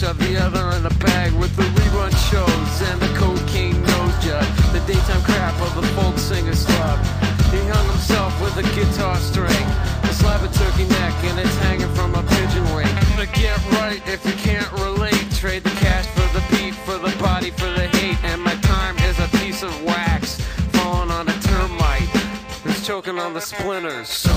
ya, the other in the bag with the rerun shows and the cocaine nose job. The daytime crap of the folk singer slop. He hung himself with a guitar string, a slab of turkey neck, and it's hanging from a pigeon wing. But get right if you can't relate. Trade the cash for the beat, for the body, for the hate. And my time is a piece of wax falling on a termite who's choking on the splinters. So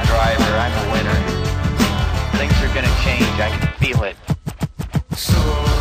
I can feel it. So